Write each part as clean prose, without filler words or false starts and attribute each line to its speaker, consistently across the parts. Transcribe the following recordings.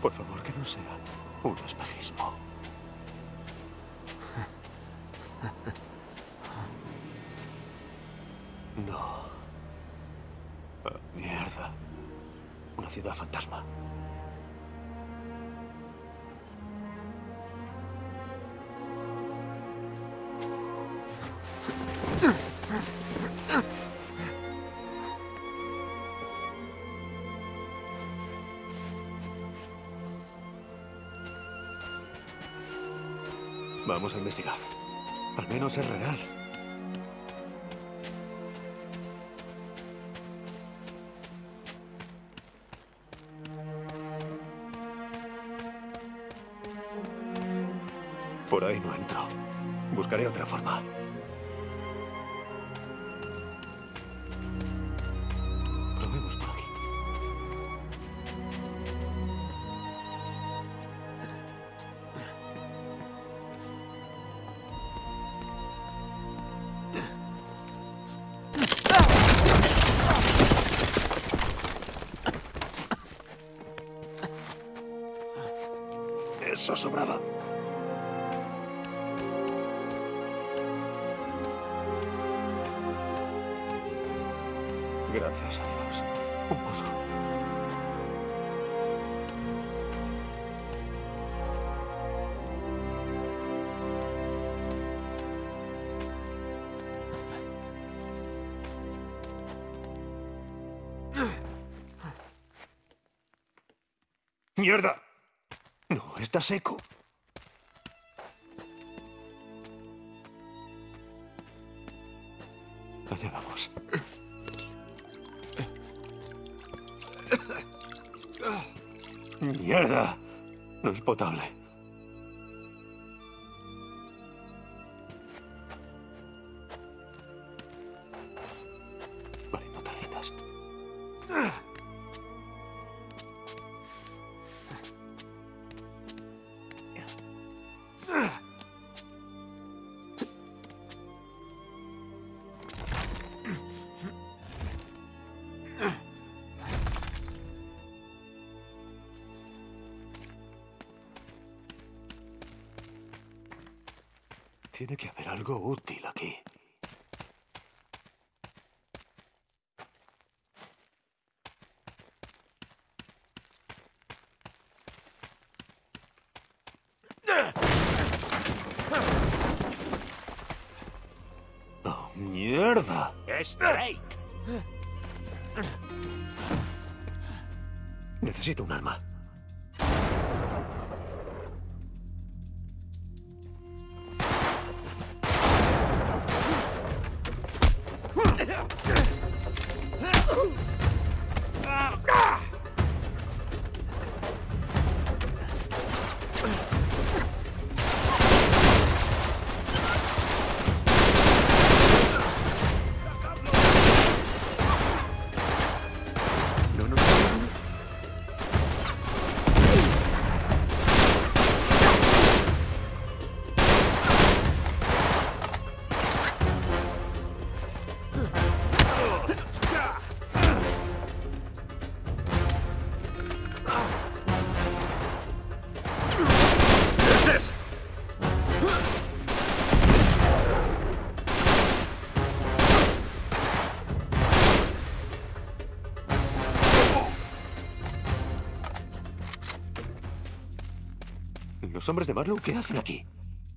Speaker 1: Por favor, que no sea un espejismo. No. Ah, mierda. Una ciudad fantasma. Vamos a investigar. Al menos es real. Por ahí no entro. Buscaré otra forma. Probemos por aquí. Eso sobraba. Gracias a Dios. Un pozo. ¡Mierda! No, está seco. Allá vamos. ¡Mierda! No es potable. Vale, no te rindas. Tiene que haber algo útil aquí. ¡Oh, mierda!
Speaker 2: ¡Es Drake!
Speaker 1: Necesito un arma. ¿Los hombres de Marlowe qué hacen aquí?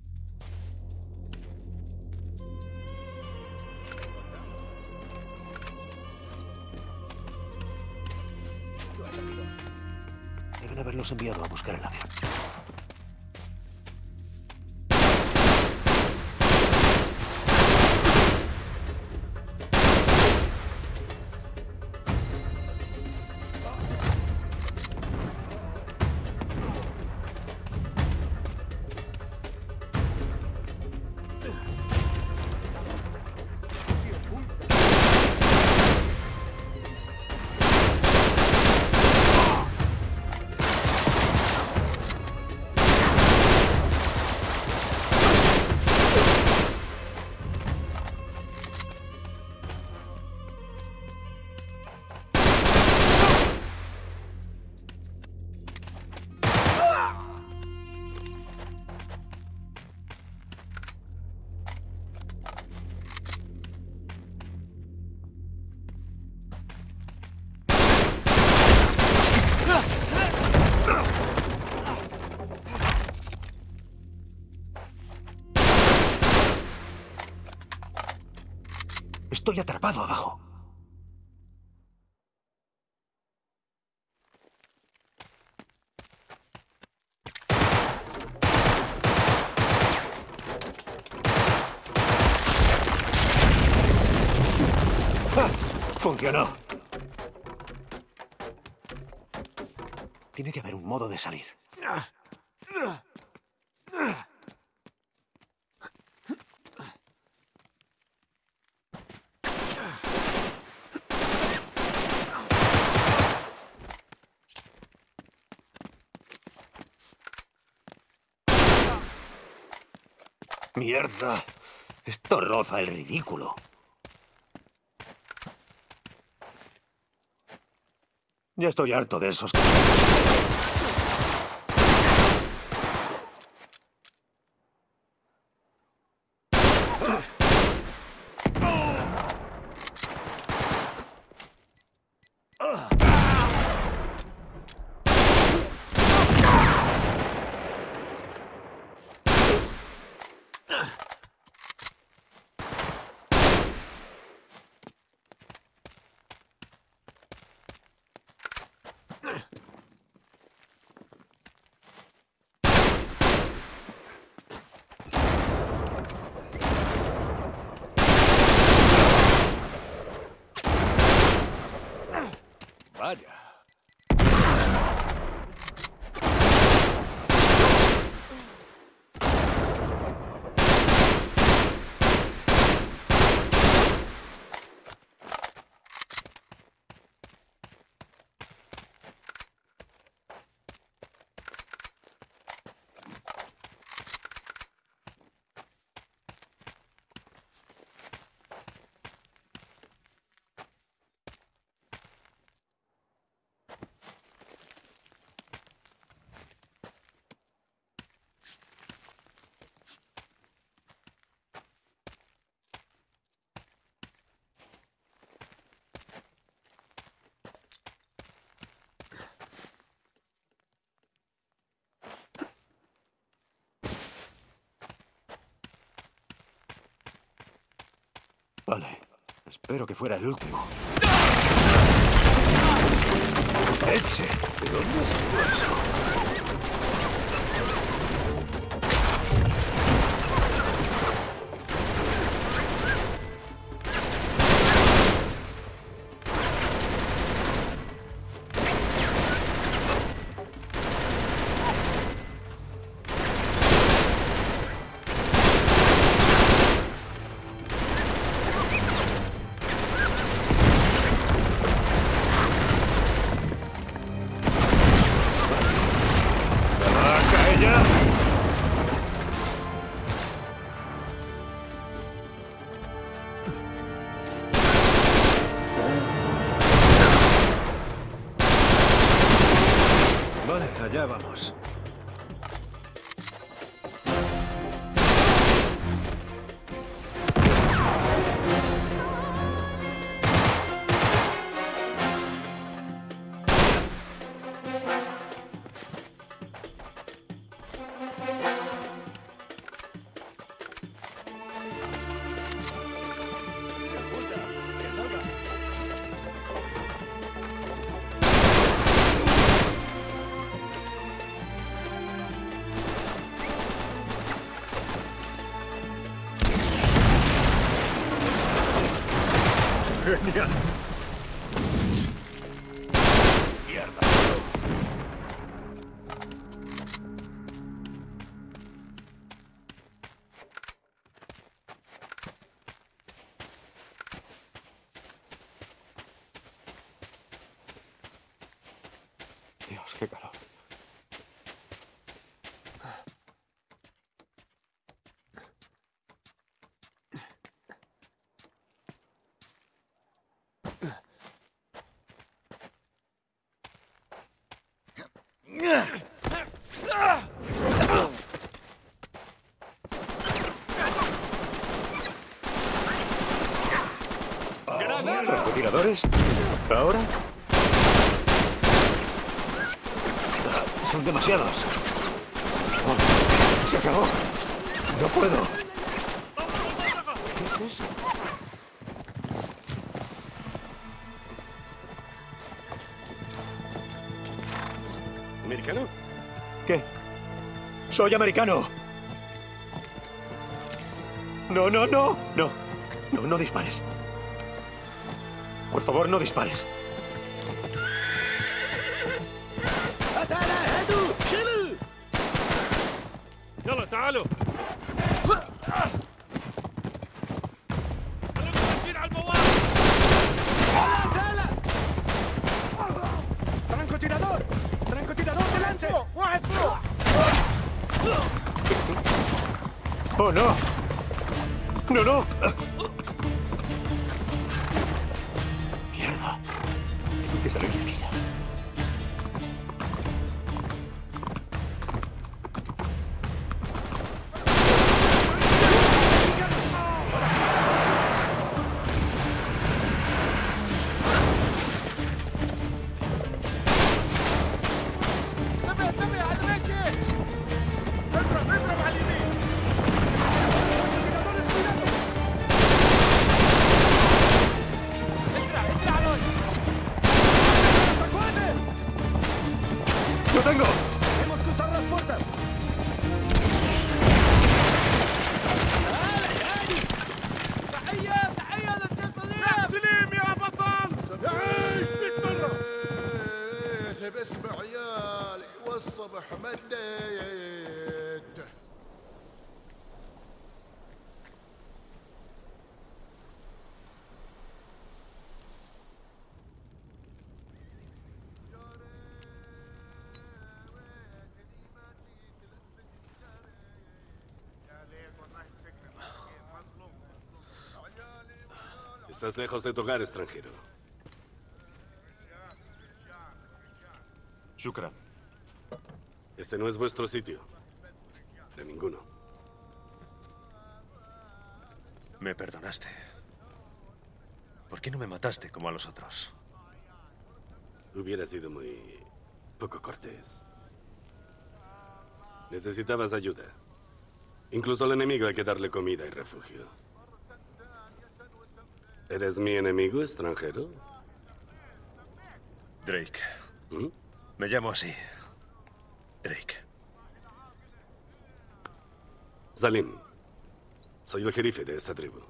Speaker 1: Deben haberlos enviado a buscar el avión. Estoy atrapado abajo. ¡Ah! ¡Funcionó! Tiene que haber un modo de salir. ¡Mierda! Esto roza el ridículo. Ya estoy harto de esos cabrones.
Speaker 2: Vaya.
Speaker 1: Vale. Espero que fuera el último. ¡Leche! ¿De dónde salió eso?
Speaker 2: Vale, allá vamos.
Speaker 1: Genial.
Speaker 2: Mierda.
Speaker 1: Dios, qué calor. ¿Francotiradores? ¿Ahora? Son demasiados. Oh, se acabó. No puedo. ¿Qué es eso?
Speaker 2: americano?
Speaker 1: ¿Qué? ¡Soy americano! No, no, no. No. No, no dispares. Por favor, no dispares.
Speaker 2: يلا تعالوا خلونا ماشيين على البوابة.
Speaker 1: ¡Francotirador! ¡Francotirador delante!
Speaker 3: واحد فوق.
Speaker 1: ¡Oh, no! ¡No, no! ¡Mierda! Tengo que salir de aquí ya.
Speaker 3: انتبه على الماشي. اضرب على اليمين. اسرع على الوجه.
Speaker 1: ¡Lo tengo!
Speaker 3: Tenemos que usar las puertas. تحية للتصليب. سليم يا بطل. عايش 100 مرة.
Speaker 4: باسم عيالي والصبح مديت.
Speaker 2: Estás lejos de tu hogar, extranjero.
Speaker 1: Shukran.
Speaker 2: Este no es vuestro sitio. De ninguno.
Speaker 5: Me perdonaste. ¿Por qué no me mataste como a los otros?
Speaker 2: Hubiera sido muy poco cortés. Necesitabas ayuda. Incluso al enemigo hay que darle comida y refugio. ¿Eres mi enemigo, extranjero?
Speaker 5: Drake.
Speaker 2: ¿Mm?
Speaker 5: Me llamo así. Drake.
Speaker 2: Salim. Soy el jerife de esta tribu.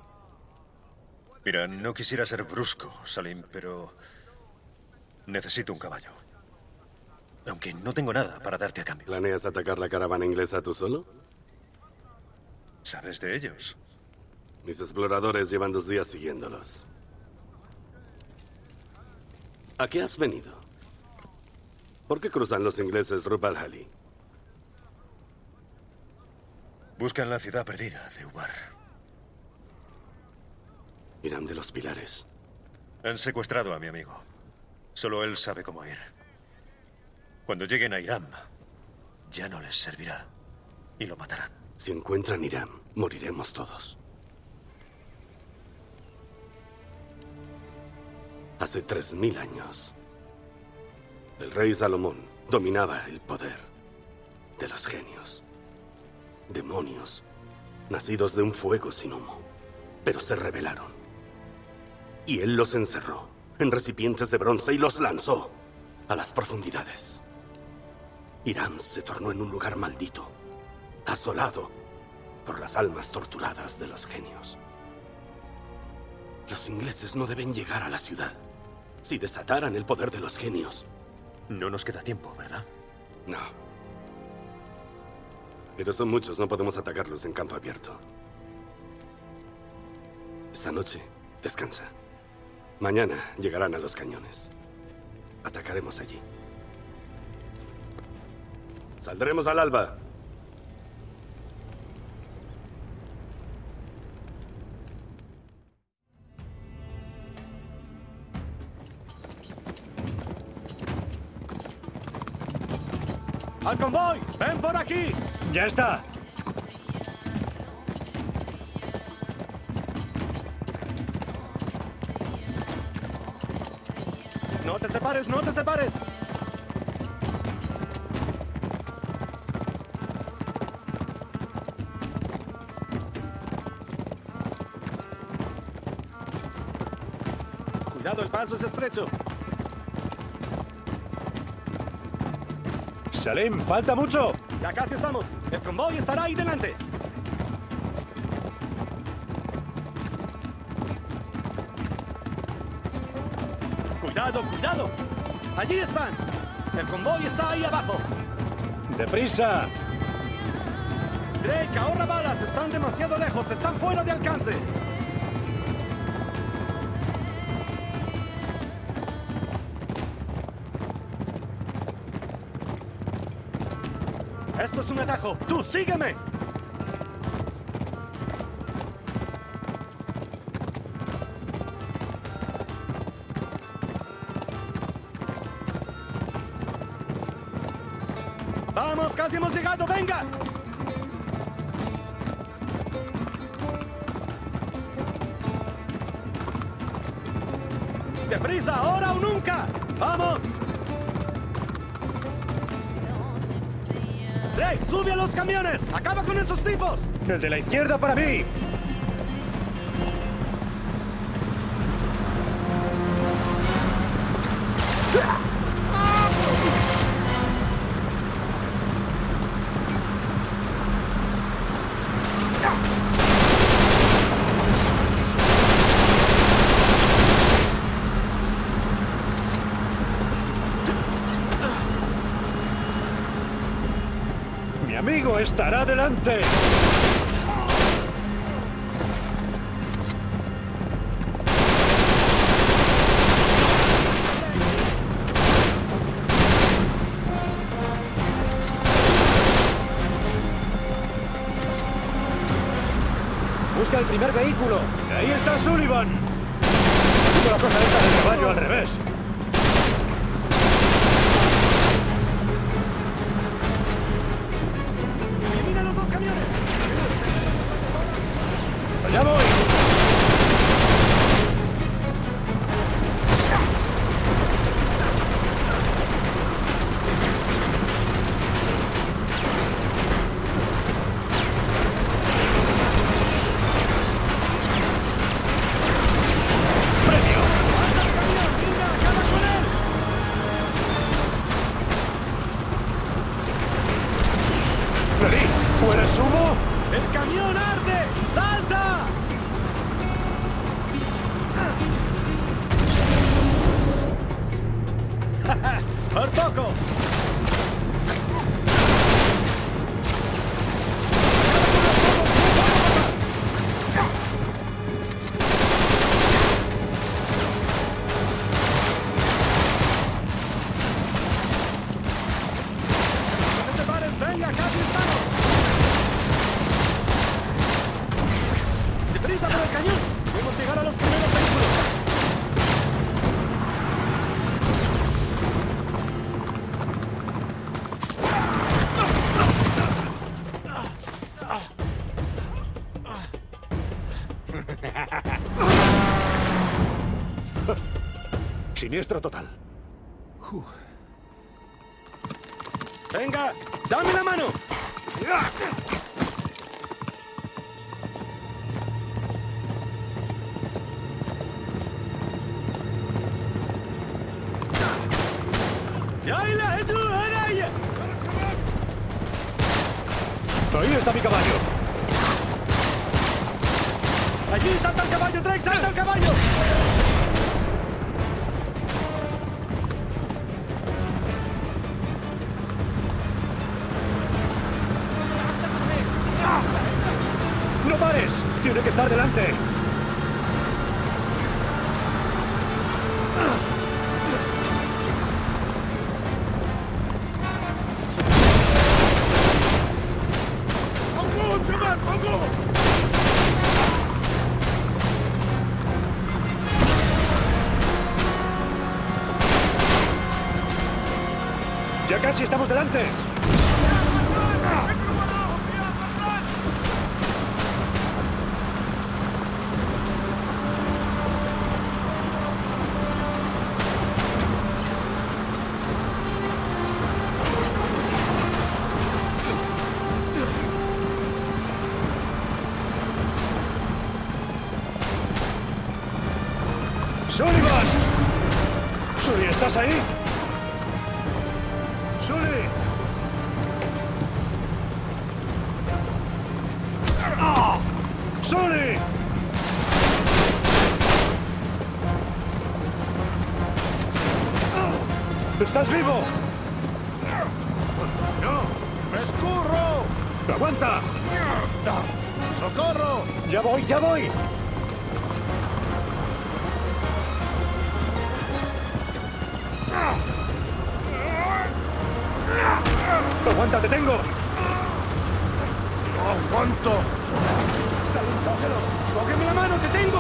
Speaker 5: Mira, no quisiera ser brusco, Salim, pero necesito un caballo. Aunque no tengo nada para darte a cambio.
Speaker 2: ¿Planeas atacar la caravana inglesa tú solo?
Speaker 5: ¿Sabes de ellos?
Speaker 2: Mis exploradores llevan 2 días siguiéndolos. ¿A qué has venido? ¿Por qué cruzan los ingleses Rub al-Khali?
Speaker 5: Buscan la ciudad perdida de Ubar.
Speaker 2: Irán de los Pilares.
Speaker 5: Han secuestrado a mi amigo. Solo él sabe cómo ir. Cuando lleguen a Irán, ya no les servirá. Y lo matarán.
Speaker 2: Si encuentran Irán, moriremos todos. Hace 3000 años, el rey Salomón dominaba el poder de los genios. Demonios, nacidos de un fuego sin humo, pero se rebelaron. Y él los encerró en recipientes de bronce y los lanzó a las profundidades. Irán se tornó en un lugar maldito, asolado por las almas torturadas de los genios. Los ingleses no deben llegar a la ciudad. Si desataran el poder de los genios...
Speaker 5: No nos queda tiempo, ¿verdad?
Speaker 2: No. Pero son muchos, no podemos atacarlos en campo abierto. Esta noche, descansa. Mañana llegarán a los cañones. Atacaremos allí. Saldremos al alba.
Speaker 1: ¡Al convoy! ¡Ven por aquí! ¡Ya está! ¡No te separes, no te separes! Cuidado, el paso es estrecho. Salim, falta mucho.
Speaker 6: Ya casi estamos. El convoy estará ahí delante. Cuidado, cuidado. Allí están. El convoy está ahí abajo.
Speaker 1: ¡Deprisa!
Speaker 6: Drake, ahorra balas. Están demasiado lejos. Están fuera de alcance. Esto es un atajo. ¡Tú, sígueme! ¡Vamos! ¡Casi hemos llegado! ¡Venga! ¡Deprisa! ¡Ahora o nunca! ¡Vamos! Drake, sube a los camiones. Acaba con esos tipos.
Speaker 1: El de la izquierda para mí. Mi amigo estará delante. Busca el primer vehículo. Ahí está Sullivan. Hizo la cosa esta del caballo al revés.
Speaker 6: ¡Elimina los dos camiones!
Speaker 1: ¡Allá voy! ¿Eres humo?
Speaker 6: ¡El camión arde! ¡Salta! ¡Por poco! ¡No te pares! ¡Venga! ¡Casi estamos! ¡Deprisa por el cañón! ¡Podemos llegar a los primeros vehículos!
Speaker 1: Siniestro total.
Speaker 6: ¡Venga! ¡Dame la mano! ¡Ya la tú, Araya!
Speaker 1: Ahí está mi caballo.
Speaker 6: ¡Allí salta el caballo! ¡Drake, salta el caballo!
Speaker 1: ¡No pares! ¡Tiene que estar delante!
Speaker 3: موجود شباب موجود.
Speaker 1: ¡Ya casi estamos delante! ¡Sullivan! ¡Sully, ¿estás ahí? ¡Sully! ¡Sully! ¡Estás vivo!
Speaker 3: ¡No! ¡Me escurro!
Speaker 1: ¡Aguanta!
Speaker 3: ¡Socorro!
Speaker 1: ¡Ya voy, ya voy! ¡Aguanta, te tengo!
Speaker 3: ¡No aguanto!
Speaker 1: ¡Salim, cógelo! ¡Cógeme la mano, te tengo!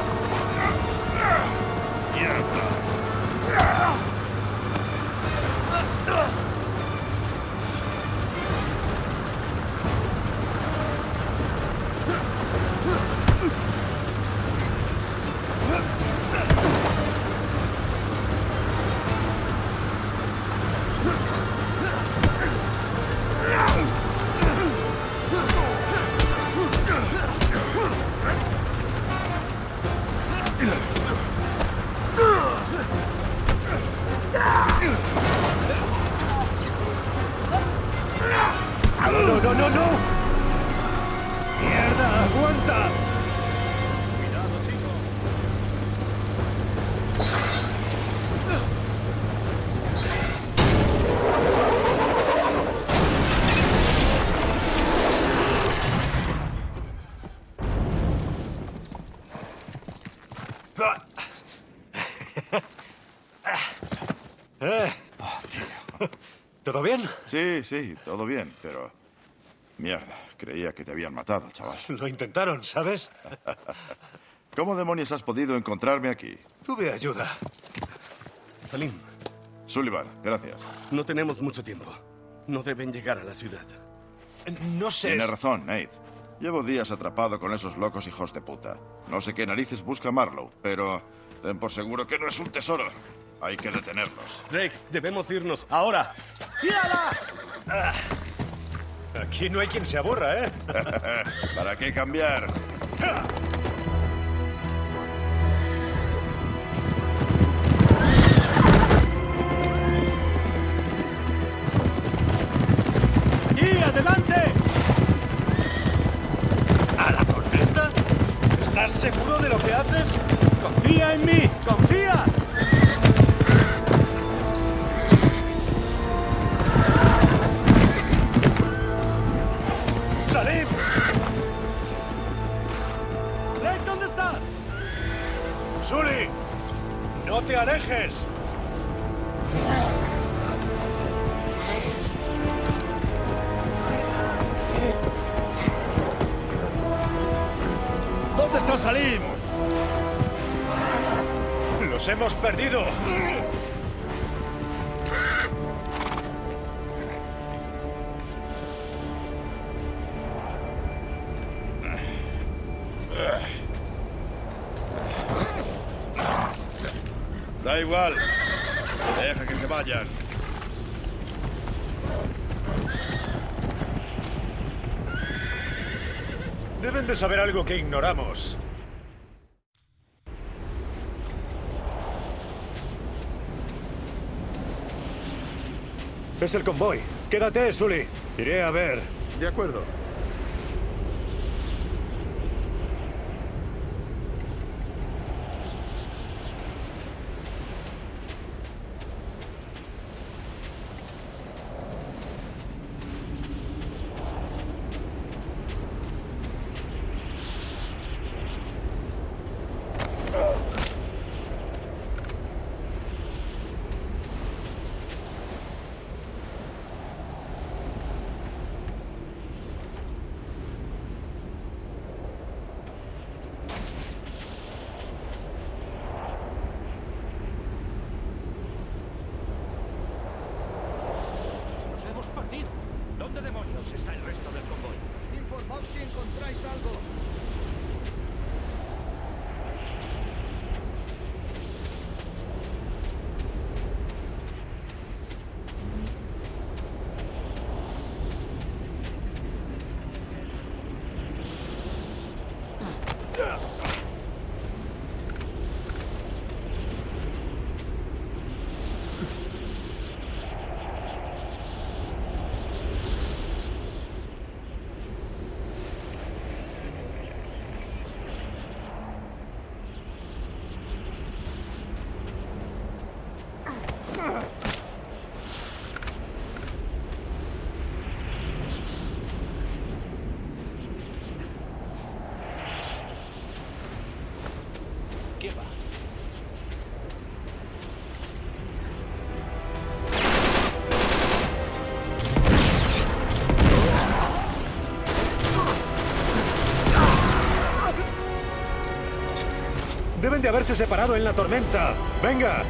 Speaker 1: ¡No, no, no, no! ¡Mierda, aguanta!
Speaker 3: ¡Cuidado, chico!
Speaker 1: ¿Todo bien?
Speaker 4: Sí, sí, todo bien, pero... Mierda, creía que te habían matado, chaval.
Speaker 1: Lo intentaron, ¿sabes?
Speaker 4: ¿Cómo demonios has podido encontrarme aquí?
Speaker 1: Tuve ayuda.
Speaker 6: Salim,
Speaker 4: Sullivan, gracias.
Speaker 6: no tenemos mucho tiempo. No deben llegar a la ciudad.
Speaker 1: No sé...
Speaker 4: Tienes razón, Nate. Llevo días atrapado con esos locos hijos de puta. No sé qué narices busca Marlowe, pero ten por seguro que no es un tesoro. Hay que detenerlos.
Speaker 6: Drake, debemos irnos ahora. ¡Tírala!
Speaker 1: Aquí no hay quien se aburra, ¿eh?
Speaker 4: ¿Para qué cambiar?
Speaker 6: ¡Y adelante!
Speaker 1: ¿A la corneta? ¿Estás seguro de lo que haces?
Speaker 6: ¡Confía en mí! ¡Confía!
Speaker 1: ¡Salim!
Speaker 6: Drake, ¿dónde estás?
Speaker 1: ¡Sully! ¡No te alejes!
Speaker 3: ¿Dónde está Salim?
Speaker 1: ¡Los hemos perdido!
Speaker 4: Da igual. Deja que se vayan.
Speaker 1: Deben de saber algo que ignoramos. Es el convoy. Quédate, Sully. Iré a ver.
Speaker 3: De acuerdo.
Speaker 7: izquierda.
Speaker 1: Deben de haberse separado en la tormenta. ¡Venga!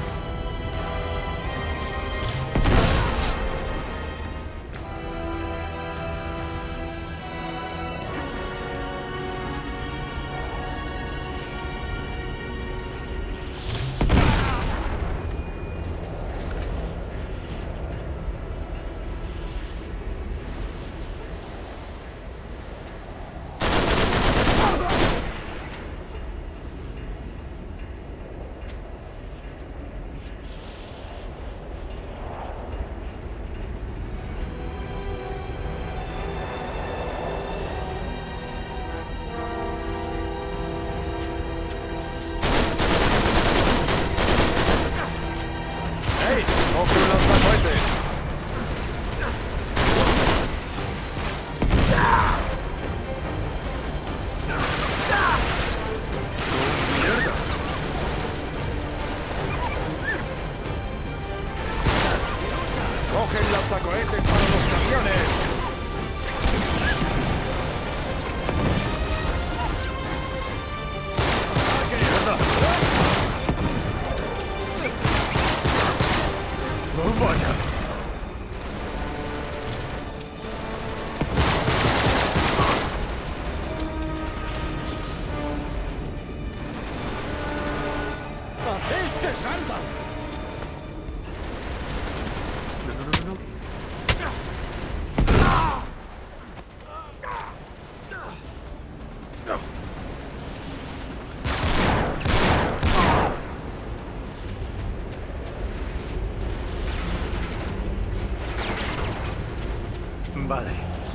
Speaker 3: ¡Cogen lanzacohetes para los camiones!
Speaker 1: ¡Oh, vaya!
Speaker 6: ¡Haced que salvan!
Speaker 1: Vale.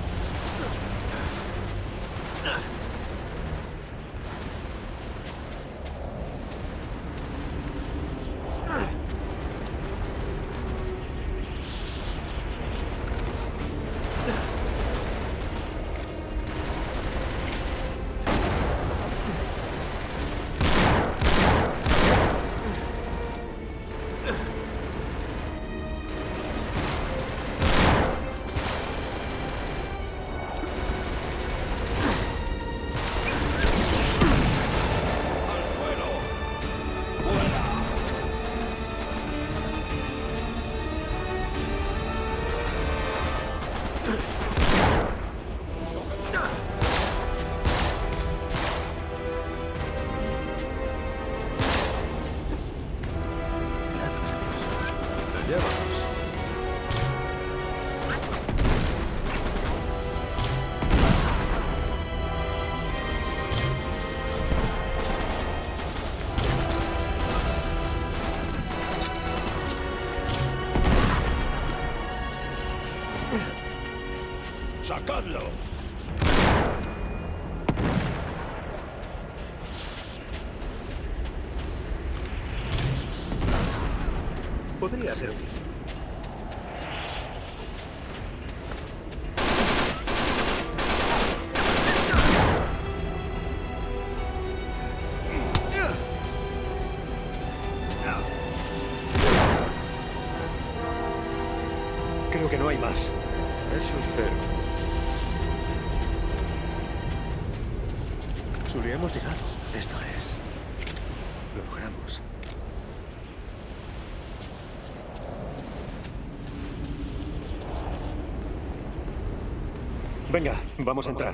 Speaker 1: Llévanos.
Speaker 6: ¡Sacadlo!
Speaker 1: Podría ser útil. Creo que no hay más.
Speaker 3: Eso espero.
Speaker 5: Sully, hemos llegado. Esto es. Lo logramos.
Speaker 1: Venga, vamos a entrar.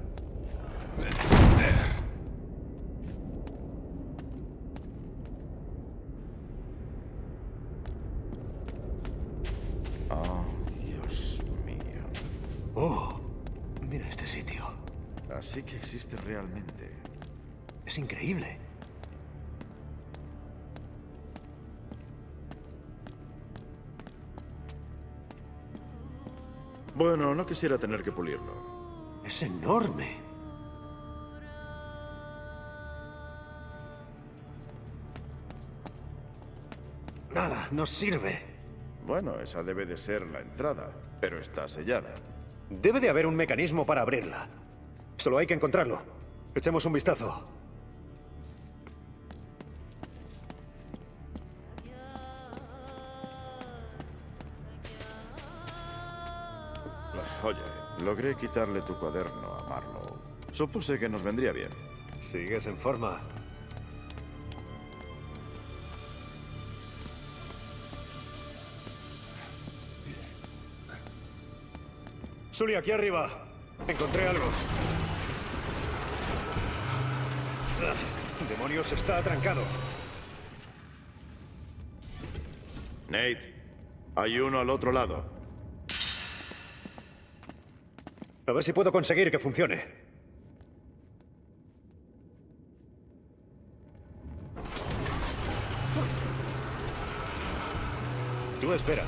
Speaker 4: Oh, Dios mío.
Speaker 1: Oh, mira este sitio.
Speaker 4: Así que existe realmente.
Speaker 1: Es increíble.
Speaker 4: Bueno, no quisiera tener que pulirlo.
Speaker 1: Es enorme. Nada, no sirve.
Speaker 4: Bueno, esa debe de ser la entrada, pero está sellada.
Speaker 1: Debe de haber un mecanismo para abrirla. Solo hay que encontrarlo. Echemos un vistazo.
Speaker 4: Oye, logré quitarle tu cuaderno a Marlowe. Supuse que nos vendría bien.
Speaker 1: Sigues en forma. Sully, aquí arriba. Encontré algo. Demonios, está atrancado.
Speaker 4: Nate, hay uno al otro lado.
Speaker 1: A ver si puedo conseguir que funcione. Tú espera.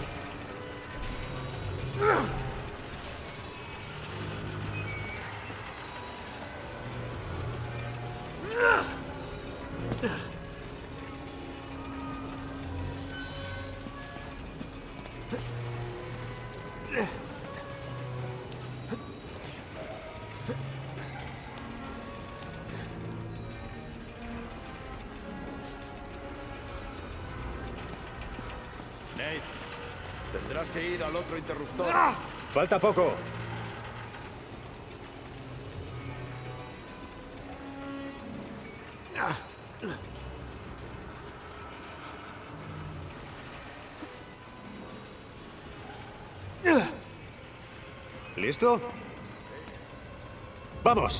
Speaker 4: Nate, tendrás que ir al otro interruptor.
Speaker 1: Falta poco. ¿Listo? ¡Vamos!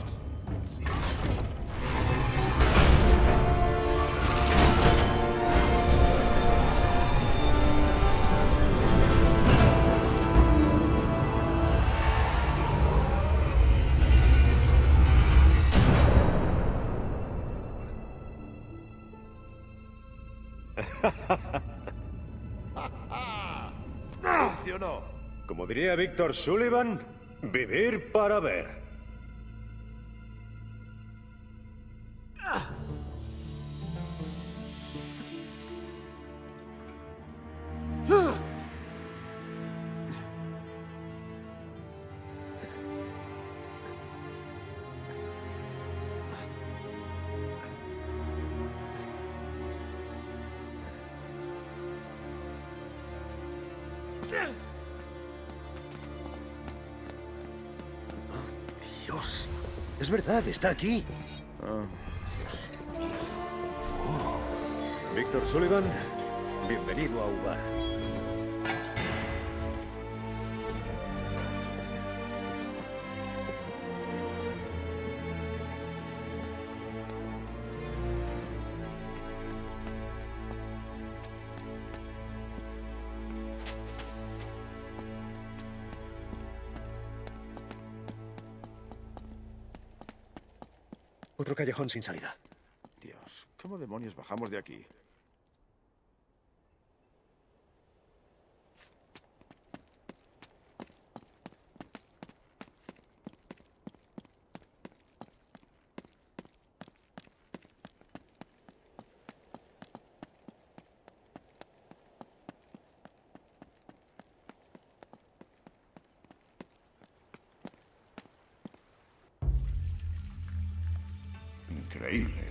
Speaker 4: Funcionó.
Speaker 1: Como diría Víctor Sullivan, vivir para ver.
Speaker 5: Dios, es verdad, está aquí.
Speaker 1: Víctor Sullivan, bienvenido a Ubar.
Speaker 5: Otro callejón sin salida.
Speaker 4: Dios, ¿cómo demonios bajamos de aquí? Increíble.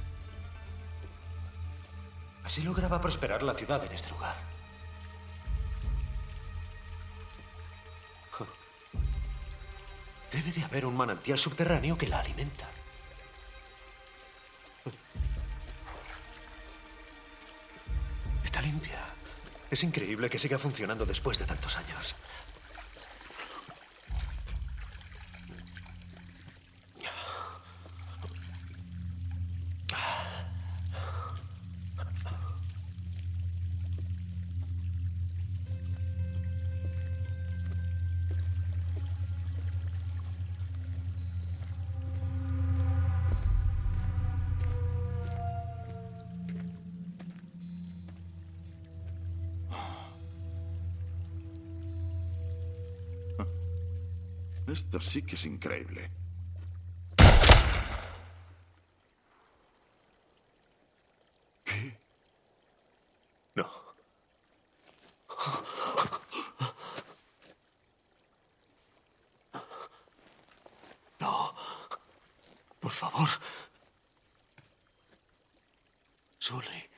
Speaker 5: Así lograba prosperar la ciudad en este lugar. Debe de haber un manantial subterráneo que la alimenta. Está limpia. Es increíble que siga funcionando después de tantos años.
Speaker 4: Esto sí que es increíble. ¿Qué?
Speaker 5: No. No. Por favor. Sully.